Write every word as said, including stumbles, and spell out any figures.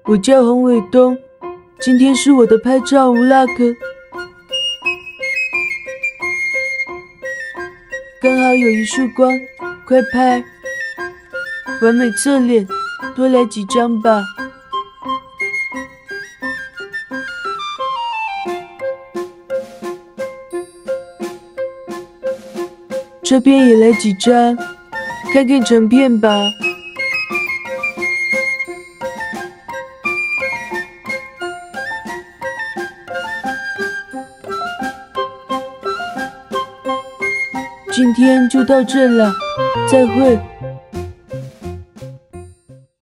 我叫洪伟东，今天是我的拍照无拉克，刚好有一束光，快拍！完美侧脸，多来几张吧。这边也来几张，看看成片吧。今天就到这了，再会。